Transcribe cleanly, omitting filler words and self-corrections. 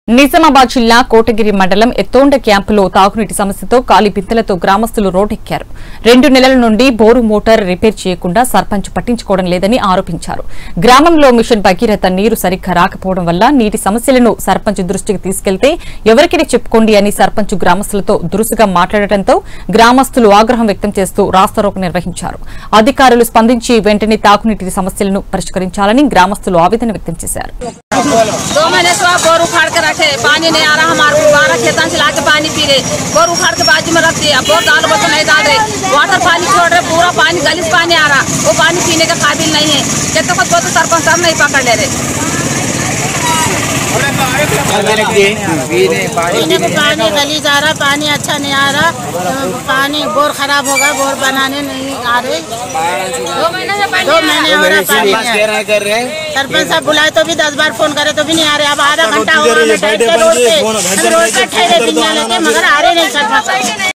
నిజామాబాద్ జిల్లా కోటగిరి మండలం ఎత్తోండ క్యాంపులో తాగునీటి సమస్యతో ఖాళీ బిందెలతో గ్రామస్తులు రోడ్డెక్కారు. 2 నెలల నుండి బోరు మోటార్ రిపేర్ చేయకుండా సర్పంచ్ పట్టించుకోవడం లేదని ఆరోపించారు. గ్రామంలో మిషన్ భగీరథ నీరు సరిగ్గా రాకపోవడం వల్ల నీటి సమస్యలను సర్పంచ్ దృష్టికి తీసుకెళ్తే ఎవరికైనా చెప్పుకోండి అని సర్పంచ్ గ్రామస్తులతో దురుసుగా మాట్లాడటంతో గ్రామస్తులు ఆగ్రహం వ్యక్తం చేస్తూ రాస్తారోకో నిర్వహించారు. అధికారులు స్పందించి వెంటనే తాగునీటి సమస్యలను పరిష్కరించాలని గ్రామస్తులు ఆవేదన వ్యక్తం చేశారు. पानी नहीं आ रहा, हमारे 12 खेतों से लाके पानी पी रहे, बोर उखाड़ के बाजू में रख दिया, बोर डाल बच्चों नहीं डाल रहे, वाटर पानी छोड़ रहे, पूरा पानी गलीस पानी आ रहा, वो पानी पीने का काबिल नहीं है। खेतों को तो सरपंच साहब नहीं पकड़ ले रहे। पानी गली जा रहा, पानी अच्छा नहीं आ रहा, पानी बोर खराब होगा, बोर बनाने नहीं आ रहे। 2 महीने हो रहा पानी कर रहे। सरपंच साहब बुलाए तो भी 10 बार फोन करे तो भी नहीं आ रहे। अब आधा घंटा हो गया रोड पे ठहरे मगर आ रहे नहीं सरपंच।